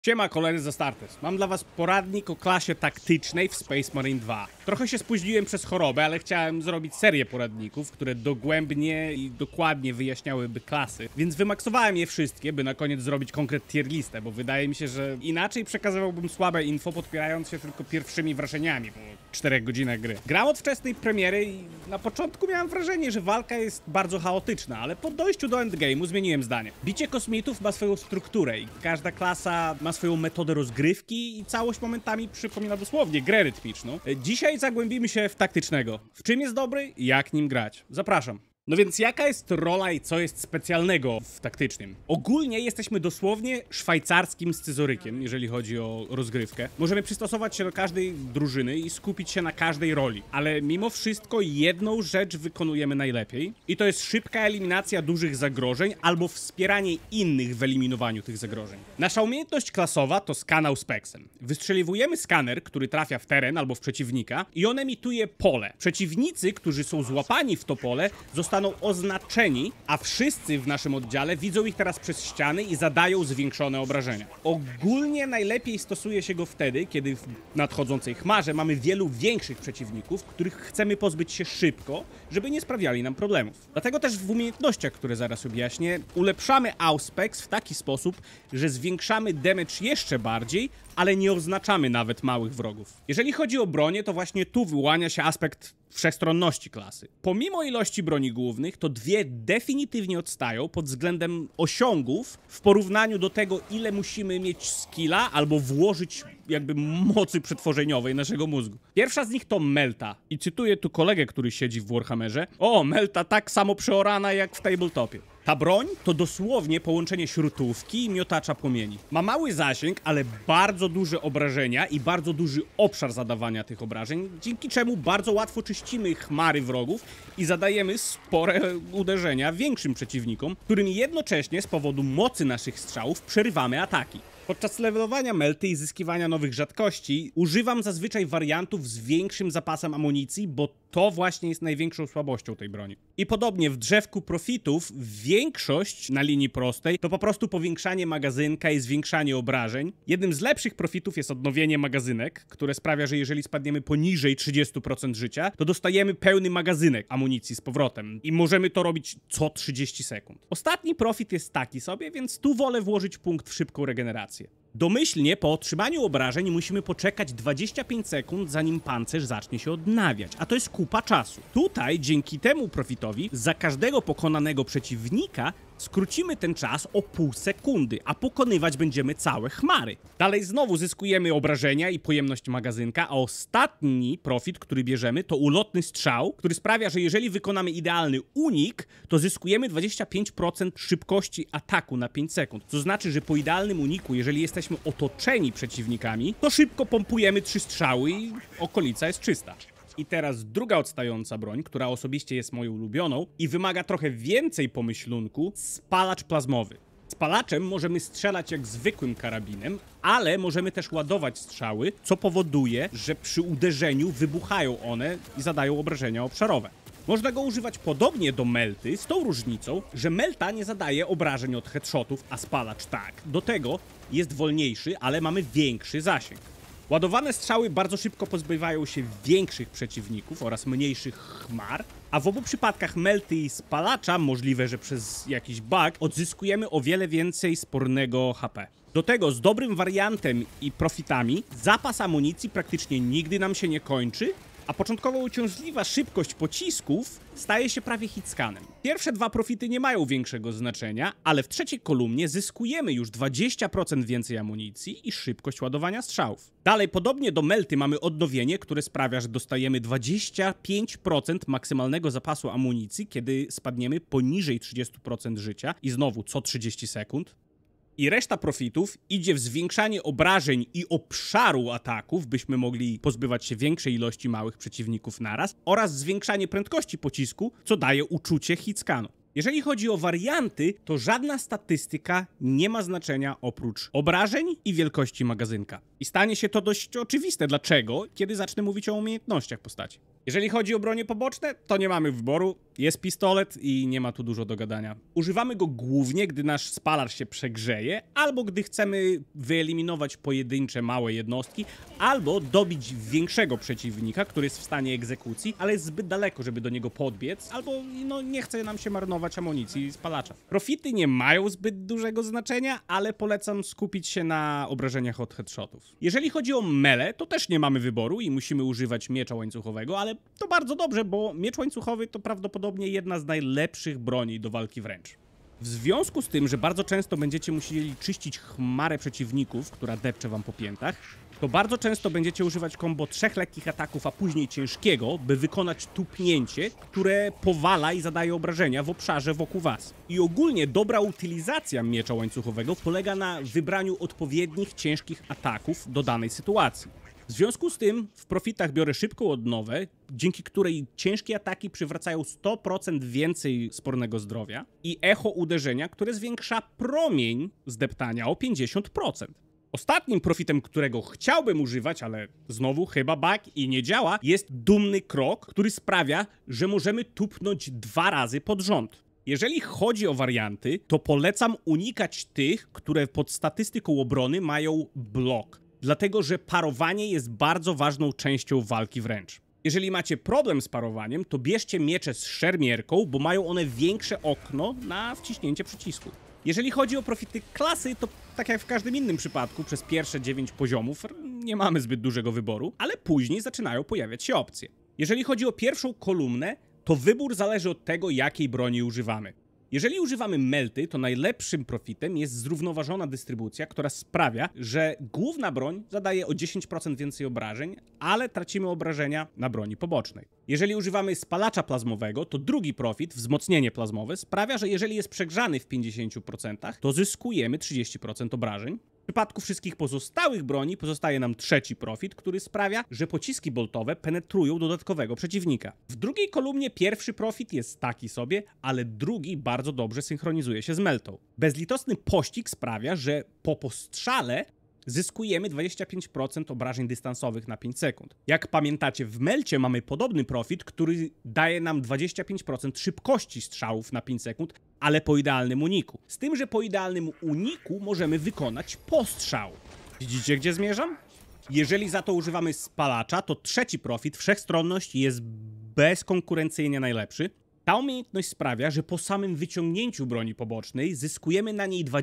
Siema koledzy za Starters. Mam dla was poradnik o klasie taktycznej w Space Marine 2. Trochę się spóźniłem przez chorobę, ale chciałem zrobić serię poradników, które dogłębnie i dokładnie wyjaśniałyby klasy. Więc wymaksowałem je wszystkie, by na koniec zrobić konkret tier listę, bo wydaje mi się, że inaczej przekazywałbym słabe info, podpierając się tylko pierwszymi wrażeniami po 4 godzinach gry. Gram od wczesnej premiery i na początku miałem wrażenie, że walka jest bardzo chaotyczna, ale po dojściu do endgame'u zmieniłem zdanie. Bicie kosmitów ma swoją strukturę i każda klasa ma swoją metodę rozgrywki i całość momentami przypomina dosłownie grę rytmiczną. Dzisiaj zagłębimy się w taktycznego. W czym jest dobry i jak nim grać. Zapraszam. No więc jaka jest rola i co jest specjalnego w taktycznym? Ogólnie jesteśmy dosłownie szwajcarskim scyzorykiem, jeżeli chodzi o rozgrywkę. Możemy przystosować się do każdej drużyny i skupić się na każdej roli. Ale mimo wszystko jedną rzecz wykonujemy najlepiej i to jest szybka eliminacja dużych zagrożeń albo wspieranie innych w eliminowaniu tych zagrożeń. Nasza umiejętność klasowa to skanał speksem. Wystrzeliwujemy skaner, który trafia w teren albo w przeciwnika i on emituje pole. Przeciwnicy, którzy są złapani w to pole, zostaną oznaczeni, a wszyscy w naszym oddziale widzą ich teraz przez ściany i zadają zwiększone obrażenia. Ogólnie najlepiej stosuje się go wtedy, kiedy w nadchodzącej chmarze mamy wielu większych przeciwników, których chcemy pozbyć się szybko, żeby nie sprawiali nam problemów. Dlatego też w umiejętnościach, które zaraz objaśnię, ulepszamy Auspex w taki sposób, że zwiększamy damage jeszcze bardziej, ale nie oznaczamy nawet małych wrogów. Jeżeli chodzi o bronię, to właśnie tu wyłania się aspekt wszechstronności klasy. Pomimo ilości broni głównych, to dwie definitywnie odstają pod względem osiągów w porównaniu do tego, ile musimy mieć skilla albo włożyć jakby mocy przetworzeniowej naszego mózgu. Pierwsza z nich to Melta. I cytuję tu kolegę, który siedzi w Warhammerze. O, Melta tak samo przeorana jak w tabletopie. Ta broń to dosłownie połączenie śrutówki i miotacza płomieni. Ma mały zasięg, ale bardzo duże obrażenia i bardzo duży obszar zadawania tych obrażeń, dzięki czemu bardzo łatwo czyścimy chmary wrogów i zadajemy spore uderzenia większym przeciwnikom, którym jednocześnie z powodu mocy naszych strzałów przerywamy ataki. Podczas levelowania Melty i zyskiwania nowych rzadkości używam zazwyczaj wariantów z większym zapasem amunicji, bo to właśnie jest największą słabością tej broni. I podobnie w drzewku profitów większość na linii prostej to po prostu powiększanie magazynka i zwiększanie obrażeń. Jednym z lepszych profitów jest odnowienie magazynek, które sprawia, że jeżeli spadniemy poniżej 30% życia, to dostajemy pełny magazynek amunicji z powrotem i możemy to robić co 30 sekund. Ostatni profit jest taki sobie, więc tu wolę włożyć punkt w szybką regenerację. Domyślnie po otrzymaniu obrażeń musimy poczekać 25 sekund, zanim pancerz zacznie się odnawiać, a to jest kupa czasu. Tutaj, dzięki temu profitowi, za każdego pokonanego przeciwnika skrócimy ten czas o pół sekundy, a pokonywać będziemy całe chmary. Dalej znowu zyskujemy obrażenia i pojemność magazynka, a ostatni profit, który bierzemy, to ulotny strzał, który sprawia, że jeżeli wykonamy idealny unik, to zyskujemy 25% szybkości ataku na 5 sekund. To znaczy, że po idealnym uniku, jeżeli jesteśmy otoczeni przeciwnikami, to szybko pompujemy 3 strzały i okolica jest czysta. I teraz druga odstająca broń, która osobiście jest moją ulubioną i wymaga trochę więcej pomyślunku, spalacz plazmowy. Spalaczem możemy strzelać jak zwykłym karabinem, ale możemy też ładować strzały, co powoduje, że przy uderzeniu wybuchają one i zadają obrażenia obszarowe. Można go używać podobnie do Melty, z tą różnicą, że Melta nie zadaje obrażeń od headshotów, a spalacz tak. Do tego jest wolniejszy, ale mamy większy zasięg. Ładowane strzały bardzo szybko pozbywają się większych przeciwników oraz mniejszych chmar, a w obu przypadkach Melty i spalacza, możliwe, że przez jakiś bug, odzyskujemy o wiele więcej spornego HP. Do tego z dobrym wariantem i profitami zapas amunicji praktycznie nigdy nam się nie kończy, a początkowo uciążliwa szybkość pocisków staje się prawie hitscanem. Pierwsze dwa profity nie mają większego znaczenia, ale w trzeciej kolumnie zyskujemy już 20% więcej amunicji i szybkość ładowania strzałów. Dalej, podobnie do Melty mamy odnowienie, które sprawia, że dostajemy 25% maksymalnego zapasu amunicji, kiedy spadniemy poniżej 30% życia i znowu co 30 sekund. I reszta profitów idzie w zwiększanie obrażeń i obszaru ataków, byśmy mogli pozbywać się większej ilości małych przeciwników naraz, oraz zwiększanie prędkości pocisku, co daje uczucie hitscanu. Jeżeli chodzi o warianty, to żadna statystyka nie ma znaczenia oprócz obrażeń i wielkości magazynka. I stanie się to dość oczywiste dlaczego, kiedy zacznę mówić o umiejętnościach postaci. Jeżeli chodzi o bronie poboczne, to nie mamy wyboru. Jest pistolet i nie ma tu dużo do gadania. Używamy go głównie, gdy nasz spalacz się przegrzeje, albo gdy chcemy wyeliminować pojedyncze małe jednostki, albo dobić większego przeciwnika, który jest w stanie egzekucji, ale jest zbyt daleko, żeby do niego podbiec, albo nie chce nam się marnować amunicji spalacza. Profity nie mają zbyt dużego znaczenia, ale polecam skupić się na obrażeniach od headshotów. Jeżeli chodzi o melee, to też nie mamy wyboru i musimy używać miecza łańcuchowego, ale to bardzo dobrze, bo miecz łańcuchowy to prawdopodobnie jedna z najlepszych broni do walki wręcz. W związku z tym, że bardzo często będziecie musieli czyścić chmarę przeciwników, która depcze wam po piętach, to bardzo często będziecie używać kombo 3 lekkich ataków, a później ciężkiego, by wykonać tupnięcie, które powala i zadaje obrażenia w obszarze wokół was. I ogólnie dobra utylizacja miecza łańcuchowego polega na wybraniu odpowiednich ciężkich ataków do danej sytuacji. W związku z tym w profitach biorę szybką odnowę, dzięki której ciężkie ataki przywracają 100% więcej spornego zdrowia i echo uderzenia, które zwiększa promień zdeptania o 50%. Ostatnim profitem, którego chciałbym używać, ale znowu chyba bug i nie działa, jest dumny krok, który sprawia, że możemy tupnąć 2 razy pod rząd. Jeżeli chodzi o warianty, to polecam unikać tych, które pod statystyką obrony mają blok. Dlatego, że parowanie jest bardzo ważną częścią walki wręcz. Jeżeli macie problem z parowaniem, to bierzcie miecze z szermierką, bo mają one większe okno na wciśnięcie przycisku. Jeżeli chodzi o profity klasy, to tak jak w każdym innym przypadku, przez pierwsze 9 poziomów nie mamy zbyt dużego wyboru, ale później zaczynają pojawiać się opcje. Jeżeli chodzi o pierwszą kolumnę, to wybór zależy od tego, jakiej broni używamy. Jeżeli używamy melty, to najlepszym profitem jest zrównoważona dystrybucja, która sprawia, że główna broń zadaje o 10% więcej obrażeń, ale tracimy obrażenia na broni pobocznej. Jeżeli używamy spalacza plazmowego, to drugi profit, wzmocnienie plazmowe, sprawia, że jeżeli jest przegrzany w 50%, to zyskujemy 30% obrażeń. W przypadku wszystkich pozostałych broni pozostaje nam trzeci profit, który sprawia, że pociski boltowe penetrują dodatkowego przeciwnika. W drugiej kolumnie pierwszy profit jest taki sobie, ale drugi bardzo dobrze synchronizuje się z meltą. Bezlitosny pościg sprawia, że po postrzale zyskujemy 25% obrażeń dystansowych na 5 sekund. Jak pamiętacie, w melcie mamy podobny profit, który daje nam 25% szybkości strzałów na 5 sekund, ale po idealnym uniku. Z tym, że po idealnym uniku możemy wykonać postrzał. Widzicie, gdzie zmierzam? Jeżeli za to używamy spalacza, to trzeci profit, wszechstronność, jest bezkonkurencyjnie najlepszy. Ta umiejętność sprawia, że po samym wyciągnięciu broni pobocznej zyskujemy na niej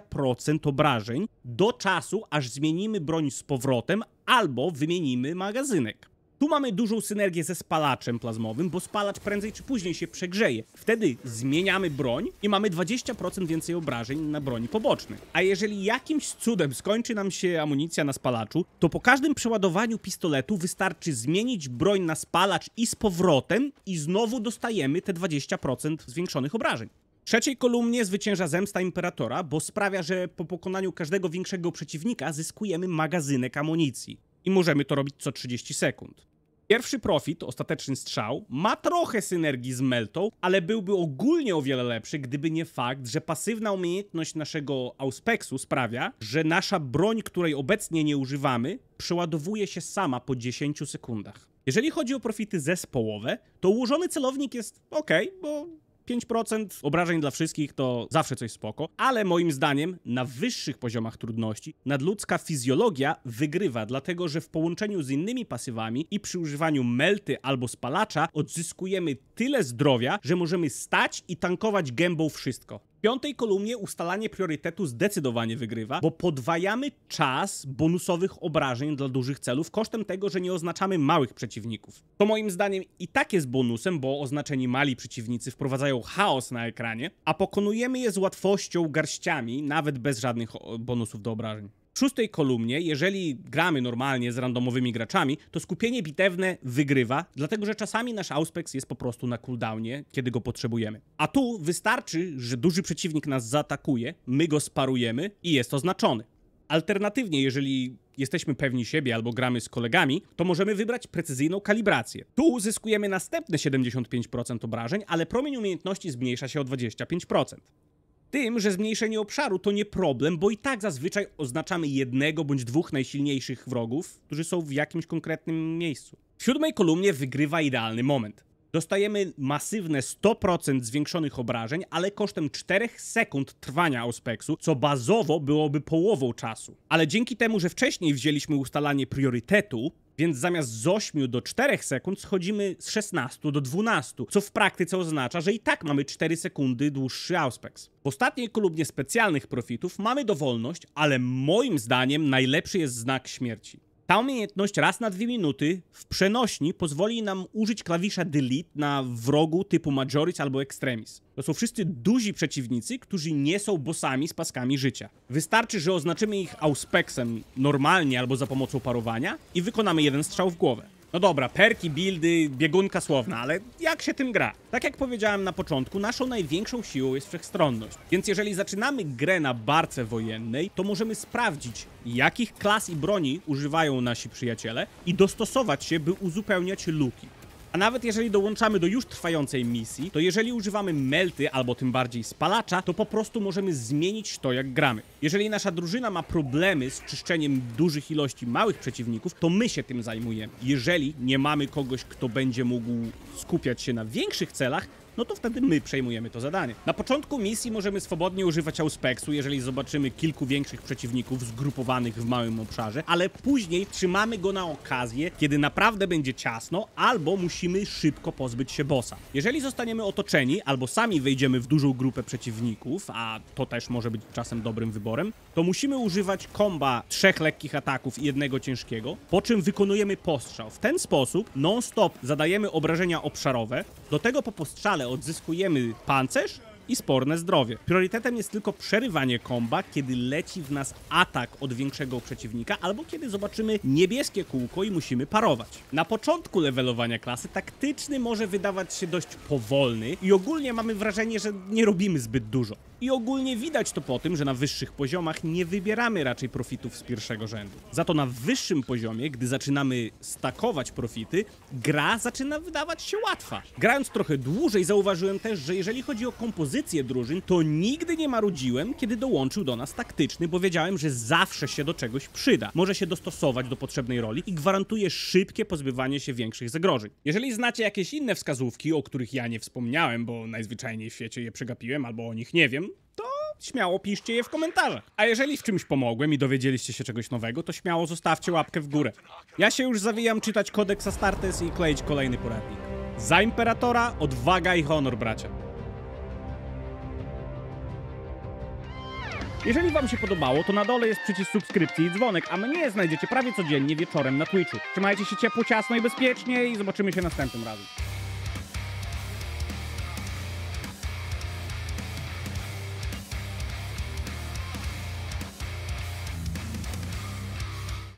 20% obrażeń do czasu, aż zmienimy broń z powrotem albo wymienimy magazynek. Tu mamy dużą synergię ze spalaczem plazmowym, bo spalacz prędzej czy później się przegrzeje. Wtedy zmieniamy broń i mamy 20% więcej obrażeń na broni pobocznej. A jeżeli jakimś cudem skończy nam się amunicja na spalaczu, to po każdym przeładowaniu pistoletu wystarczy zmienić broń na spalacz i z powrotem i znowu dostajemy te 20% zwiększonych obrażeń. W trzeciej kolumnie zwycięża zemsta Imperatora, bo sprawia, że po pokonaniu każdego większego przeciwnika zyskujemy magazynek amunicji. I możemy to robić co 30 sekund. Pierwszy profit, ostateczny strzał, ma trochę synergii z meltą, ale byłby ogólnie o wiele lepszy, gdyby nie fakt, że pasywna umiejętność naszego Auspexu sprawia, że nasza broń, której obecnie nie używamy, przeładowuje się sama po 10 sekundach. Jeżeli chodzi o profity zespołowe, to ułożony celownik jest ok, bo 5% obrażeń dla wszystkich to zawsze coś spoko, ale moim zdaniem na wyższych poziomach trudności nadludzka fizjologia wygrywa, dlatego że w połączeniu z innymi pasywami i przy używaniu melty albo spalacza odzyskujemy tyle zdrowia, że możemy stać i tankować gębą wszystko. W piątej kolumnie ustalanie priorytetu zdecydowanie wygrywa, bo podwajamy czas bonusowych obrażeń dla dużych celów kosztem tego, że nie oznaczamy małych przeciwników. To moim zdaniem i tak jest bonusem, bo oznaczeni mali przeciwnicy wprowadzają chaos na ekranie, a pokonujemy je z łatwością garściami, nawet bez żadnych bonusów do obrażeń. W szóstej kolumnie, jeżeli gramy normalnie z randomowymi graczami, to skupienie bitewne wygrywa, dlatego że czasami nasz Auspex jest po prostu na cooldownie, kiedy go potrzebujemy. A tu wystarczy, że duży przeciwnik nas zaatakuje, my go sparujemy i jest oznaczony. Alternatywnie, jeżeli jesteśmy pewni siebie albo gramy z kolegami, to możemy wybrać precyzyjną kalibrację. Tu uzyskujemy następne 75% obrażeń, ale promień umiejętności zmniejsza się o 25%. Tym, że zmniejszenie obszaru to nie problem, bo i tak zazwyczaj oznaczamy jednego bądź dwóch najsilniejszych wrogów, którzy są w jakimś konkretnym miejscu. W 7. kolumnie wygrywa idealny moment. Dostajemy masywne 100% zwiększonych obrażeń, ale kosztem 4 sekund trwania Auspexu, co bazowo byłoby połową czasu. Ale dzięki temu, że wcześniej wzięliśmy ustalanie priorytetu, więc zamiast z 8 do 4 sekund schodzimy z 16 do 12, co w praktyce oznacza, że i tak mamy 4 sekundy dłuższy Auspex. W ostatniej kolumnie specjalnych profitów mamy dowolność, ale moim zdaniem najlepszy jest znak śmierci. Ta umiejętność raz na 2 minuty w przenośni pozwoli nam użyć klawisza Delete na wrogu typu Majoris albo Extremis. To są wszyscy duzi przeciwnicy, którzy nie są bossami z paskami życia. Wystarczy, że oznaczymy ich Auspexem normalnie albo za pomocą parowania i wykonamy jeden strzał w głowę. No dobra, perki, buildy, biegunka słowna, ale jak się tym gra? Tak jak powiedziałem na początku, naszą największą siłą jest wszechstronność. Więc jeżeli zaczynamy grę na barce wojennej, to możemy sprawdzić, jakich klas i broni używają nasi przyjaciele i dostosować się, by uzupełniać luki. A nawet jeżeli dołączamy do już trwającej misji, to jeżeli używamy melty albo tym bardziej spalacza, to po prostu możemy zmienić to, jak gramy. Jeżeli nasza drużyna ma problemy z czyszczeniem dużych ilości małych przeciwników, to my się tym zajmujemy. Jeżeli nie mamy kogoś, kto będzie mógł skupiać się na większych celach, no to wtedy my przejmujemy to zadanie. Na początku misji możemy swobodnie używać Auspexu, jeżeli zobaczymy kilku większych przeciwników zgrupowanych w małym obszarze, ale później trzymamy go na okazję, kiedy naprawdę będzie ciasno, albo musimy szybko pozbyć się bossa. Jeżeli zostaniemy otoczeni, albo sami wejdziemy w dużą grupę przeciwników, a to też może być czasem dobrym wyborem, to musimy używać komba 3 lekkich ataków i 1 ciężkiego, po czym wykonujemy postrzał. W ten sposób non-stop zadajemy obrażenia obszarowe, do tego po postrzale odzyskujemy pancerz i sporne zdrowie. Priorytetem jest tylko przerywanie komba, kiedy leci w nas atak od większego przeciwnika, albo kiedy zobaczymy niebieskie kółko i musimy parować. Na początku levelowania klasy taktyczny może wydawać się dość powolny i ogólnie mamy wrażenie, że nie robimy zbyt dużo. I ogólnie widać to po tym, że na wyższych poziomach nie wybieramy raczej profitów z pierwszego rzędu. Za to na wyższym poziomie, gdy zaczynamy stakować profity, gra zaczyna wydawać się łatwa. Grając trochę dłużej zauważyłem też, że jeżeli chodzi o kompozycję drużyn, to nigdy nie marudziłem, kiedy dołączył do nas taktyczny, bo wiedziałem, że zawsze się do czegoś przyda. Może się dostosować do potrzebnej roli i gwarantuje szybkie pozbywanie się większych zagrożeń. Jeżeli znacie jakieś inne wskazówki, o których ja nie wspomniałem, bo najzwyczajniej w świecie je przegapiłem albo o nich nie wiem, to śmiało piszcie je w komentarzach. A jeżeli w czymś pomogłem i dowiedzieliście się czegoś nowego, to śmiało zostawcie łapkę w górę. Ja się już zawijam czytać kodeks Astartes i kleić kolejny poradnik. Za Imperatora, odwaga i honor, bracia. Jeżeli wam się podobało, to na dole jest przycisk subskrypcji i dzwonek, a mnie znajdziecie prawie codziennie wieczorem na Twitchu. Trzymajcie się ciepło, ciasno i bezpiecznie i zobaczymy się następnym razem.